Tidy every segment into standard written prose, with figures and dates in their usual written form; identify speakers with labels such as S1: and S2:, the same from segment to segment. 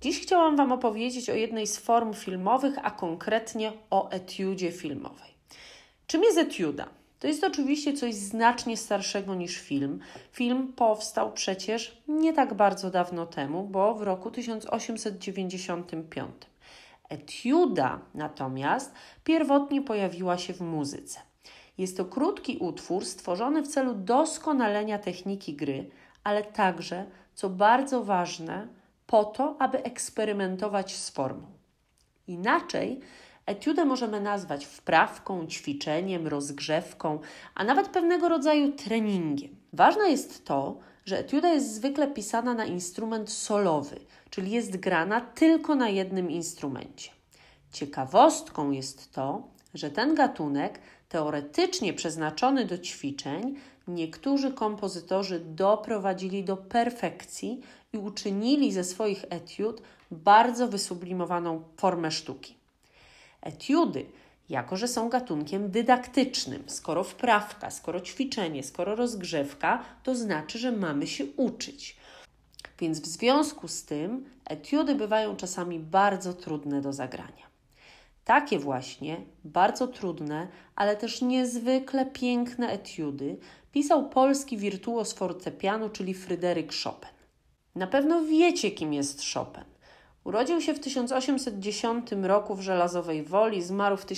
S1: Dziś chciałam Wam opowiedzieć o jednej z form filmowych, a konkretnie o etiudzie filmowej. Czym jest etiuda? To jest oczywiście coś znacznie starszego niż film. Film powstał przecież nie tak bardzo dawno temu, bo w roku 1895. Etiuda natomiast pierwotnie pojawiła się w muzyce. Jest to krótki utwór stworzony w celu doskonalenia techniki gry, ale także, co bardzo ważne, po to, aby eksperymentować z formą. Inaczej etiudę możemy nazwać wprawką, ćwiczeniem, rozgrzewką, a nawet pewnego rodzaju treningiem. Ważne jest to, że etiuda jest zwykle pisana na instrument solowy, czyli jest grana tylko na jednym instrumencie. Ciekawostką jest to, że ten gatunek, teoretycznie przeznaczony do ćwiczeń, niektórzy kompozytorzy doprowadzili do perfekcji i uczynili ze swoich etiud bardzo wysublimowaną formę sztuki. Etiudy, jako że są gatunkiem dydaktycznym, skoro wprawka, skoro ćwiczenie, skoro rozgrzewka, to znaczy, że mamy się uczyć. Więc w związku z tym etiudy bywają czasami bardzo trudne do zagrania. Takie właśnie, bardzo trudne, ale też niezwykle piękne etiudy pisał polski wirtuoz fortepianu, czyli Fryderyk Chopin. Na pewno wiecie, kim jest Chopin. Urodził się w 1810 roku w Żelazowej Woli, zmarł w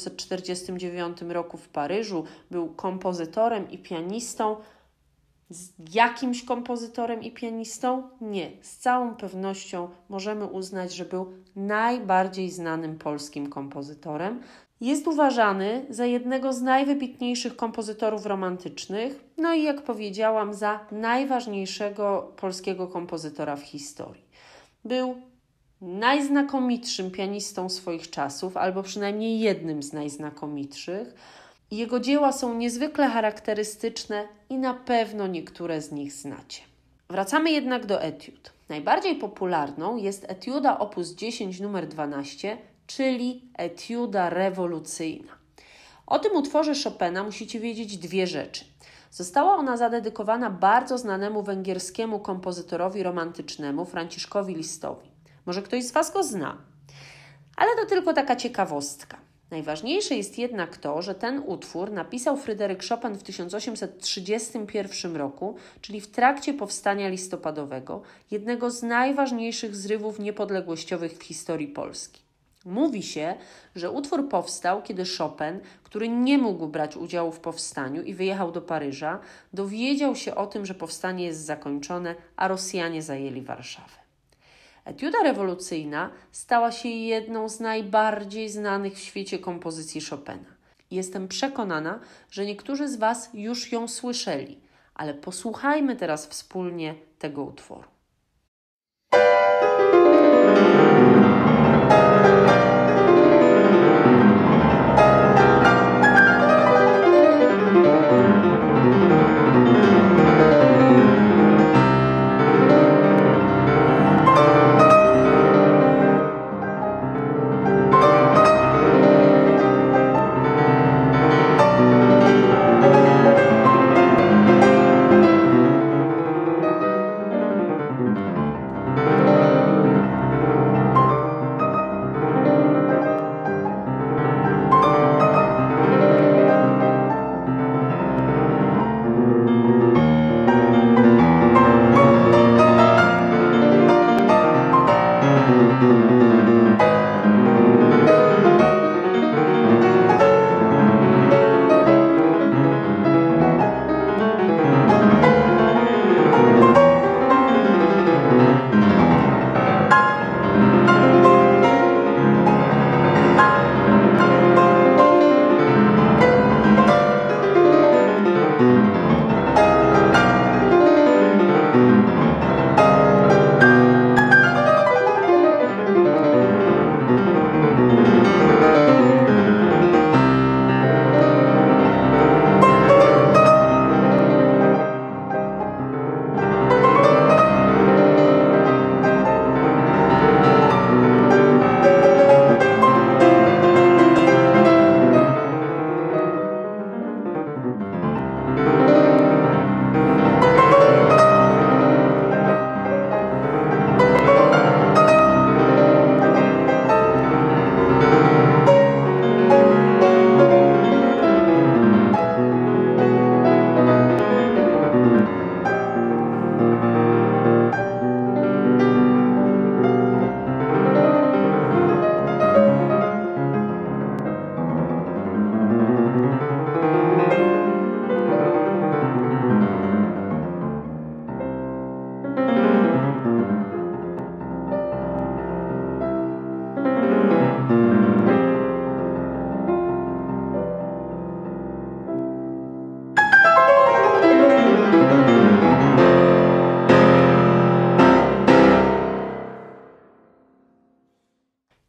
S1: 1849 roku w Paryżu, był kompozytorem i pianistą. Z jakimś kompozytorem i pianistą? Nie, z całą pewnością możemy uznać, że był najbardziej znanym polskim kompozytorem. Jest uważany za jednego z najwybitniejszych kompozytorów romantycznych, no i jak powiedziałam, za najważniejszego polskiego kompozytora w historii. Był najznakomitszym pianistą swoich czasów, albo przynajmniej jednym z najznakomitszych. Jego dzieła są niezwykle charakterystyczne i na pewno niektóre z nich znacie. Wracamy jednak do etiud. Najbardziej popularną jest etiuda op. 10 nr 12, czyli etiuda rewolucyjna. O tym utworze Chopina musicie wiedzieć dwie rzeczy. Została ona zadedykowana bardzo znanemu węgierskiemu kompozytorowi romantycznemu Franciszkowi Listowi. Może ktoś z Was go zna, ale to tylko taka ciekawostka. Najważniejsze jest jednak to, że ten utwór napisał Fryderyk Chopin w 1831 roku, czyli w trakcie powstania listopadowego, jednego z najważniejszych zrywów niepodległościowych w historii Polski. Mówi się, że utwór powstał, kiedy Chopin, który nie mógł brać udziału w powstaniu i wyjechał do Paryża, dowiedział się o tym, że powstanie jest zakończone, a Rosjanie zajęli Warszawę. Etiuda rewolucyjna stała się jedną z najbardziej znanych w świecie kompozycji Chopina. Jestem przekonana, że niektórzy z Was już ją słyszeli, ale posłuchajmy teraz wspólnie tego utworu.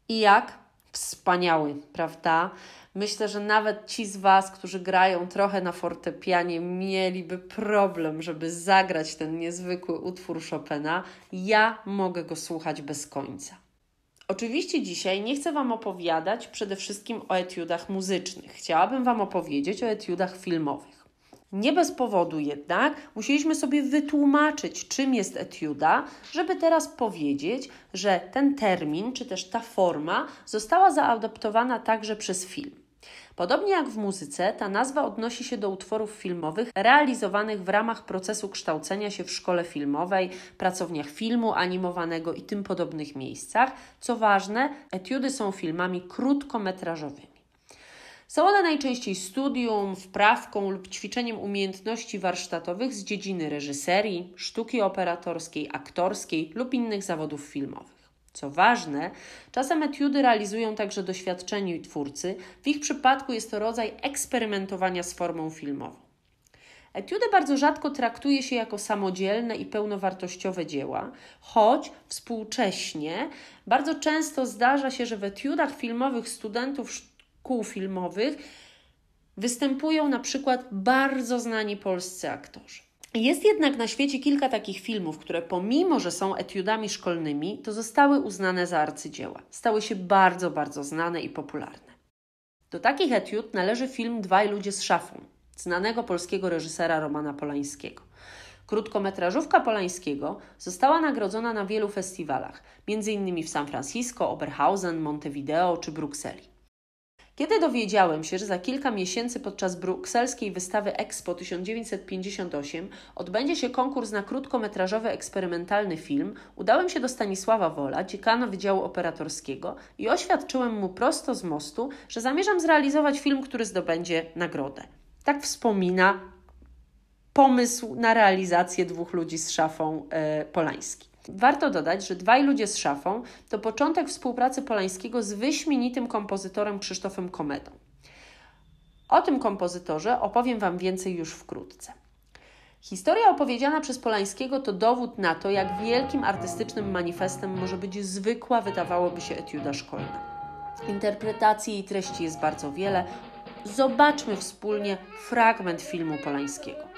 S1: I jak? Wspaniały, prawda? Myślę, że nawet ci z Was, którzy grają trochę na fortepianie, mieliby problem, żeby zagrać ten niezwykły utwór Chopina. Ja mogę go słuchać bez końca. Oczywiście dzisiaj nie chcę Wam opowiadać przede wszystkim o etiudach muzycznych. Chciałabym Wam opowiedzieć o etiudach filmowych. Nie bez powodu jednak musieliśmy sobie wytłumaczyć, czym jest etiuda, żeby teraz powiedzieć, że ten termin, czy też ta forma została zaadoptowana także przez film. Podobnie jak w muzyce, ta nazwa odnosi się do utworów filmowych realizowanych w ramach procesu kształcenia się w szkole filmowej, pracowniach filmu animowanego i tym podobnych miejscach. Co ważne, etiudy są filmami krótkometrażowymi. Są one najczęściej studium, wprawką lub ćwiczeniem umiejętności warsztatowych z dziedziny reżyserii, sztuki operatorskiej, aktorskiej lub innych zawodów filmowych. Co ważne, czasem etiudy realizują także doświadczeni twórcy. W ich przypadku jest to rodzaj eksperymentowania z formą filmową. Etiudy bardzo rzadko traktuje się jako samodzielne i pełnowartościowe dzieła, choć współcześnie bardzo często zdarza się, że w etiudach filmowych studentów szkół filmowych występują na przykład bardzo znani polscy aktorzy. Jest jednak na świecie kilka takich filmów, które pomimo, że są etiudami szkolnymi, to zostały uznane za arcydzieła. Stały się bardzo, bardzo znane i popularne. Do takich etiud należy film Dwaj ludzie z szafą, znanego polskiego reżysera Romana Polańskiego. Krótkometrażówka Polańskiego została nagrodzona na wielu festiwalach, m.in. w San Francisco, Oberhausen, Montevideo czy Brukseli. Kiedy dowiedziałem się, że za kilka miesięcy podczas brukselskiej wystawy Expo 1958 odbędzie się konkurs na krótkometrażowy eksperymentalny film, udałem się do Stanisława Wola, dziekana Wydziału Operatorskiego i oświadczyłem mu prosto z mostu, że zamierzam zrealizować film, który zdobędzie nagrodę. Tak wspomina pomysł na realizację Dwóch ludzi z szafą Polański. Warto dodać, że Dwaj ludzie z szafą to początek współpracy Polańskiego z wyśmienitym kompozytorem Krzysztofem Komedą. O tym kompozytorze opowiem Wam więcej już wkrótce. Historia opowiedziana przez Polańskiego to dowód na to, jak wielkim artystycznym manifestem może być zwykła, wydawałoby się, etiuda szkolna. Interpretacji i treści jest bardzo wiele. Zobaczmy wspólnie fragment filmu Polańskiego.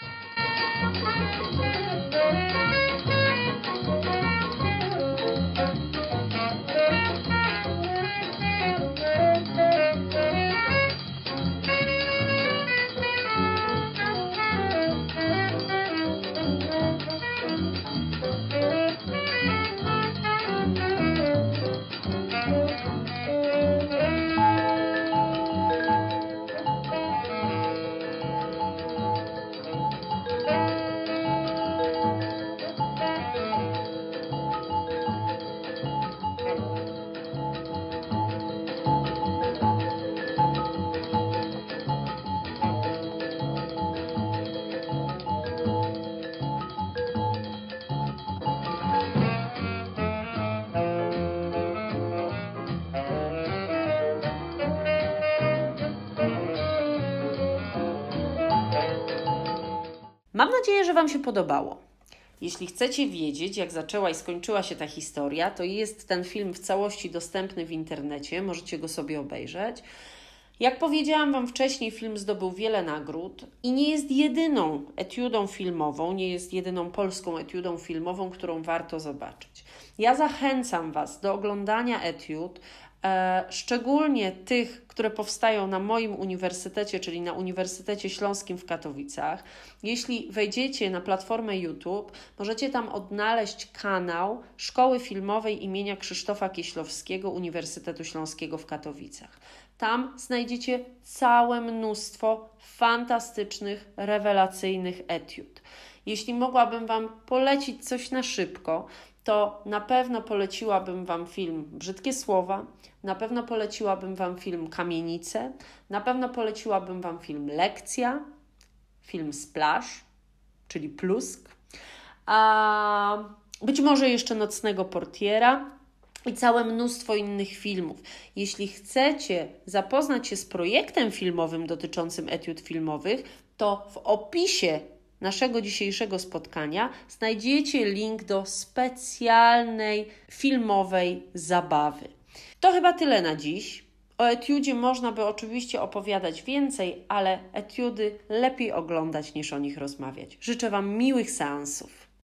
S1: Mam nadzieję, że Wam się podobało. Jeśli chcecie wiedzieć, jak zaczęła i skończyła się ta historia, to jest ten film w całości dostępny w internecie, możecie go sobie obejrzeć. Jak powiedziałam Wam wcześniej, film zdobył wiele nagród i nie jest jedyną etiudą filmową, nie jest jedyną polską etiudą filmową, którą warto zobaczyć. Ja zachęcam Was do oglądania etiud, szczególnie tych, które powstają na moim uniwersytecie, czyli na Uniwersytecie Śląskim w Katowicach. Jeśli wejdziecie na platformę YouTube, możecie tam odnaleźć kanał Szkoły Filmowej imienia Krzysztofa Kieślowskiego Uniwersytetu Śląskiego w Katowicach. Tam znajdziecie całe mnóstwo fantastycznych, rewelacyjnych etiud. Jeśli mogłabym Wam polecić coś na szybko, to na pewno poleciłabym Wam film Brzydkie Słowa, na pewno poleciłabym Wam film Kamienice, na pewno poleciłabym Wam film Lekcja, film Splash, czyli Plusk, a być może jeszcze Nocnego Portiera i całe mnóstwo innych filmów. Jeśli chcecie zapoznać się z projektem filmowym dotyczącym etiud filmowych, to w opisie naszego dzisiejszego spotkania znajdziecie link do specjalnej filmowej zabawy. To chyba tyle na dziś. O etiudzie można by oczywiście opowiadać więcej, ale etiudy lepiej oglądać niż o nich rozmawiać. Życzę Wam miłych seansów.